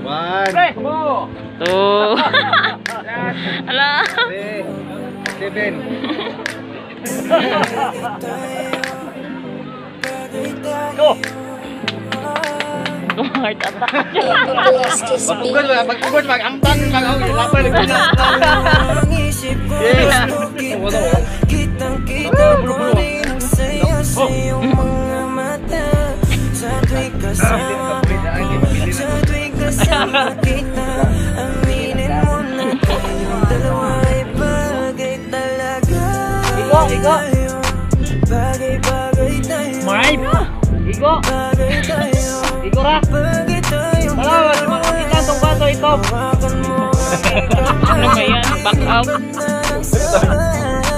One. Two. Ala. Three. Seven. Go! Heart attack. Pagpugod, mag-amtan, mag-lapay. Yeah. Kitang-kita pa rin ang saya sa iyong mga mata. Sa tuwing kasama kita, aminin mo na tayong dalawa ay bagay talaga. Bagay tayo. Maray! Igo! Bagay tayo. Igo ra! Bagay tayo. Wala, wala makakita itong bato ito. Hawakan mo ang Ano ba yan? Back out. aking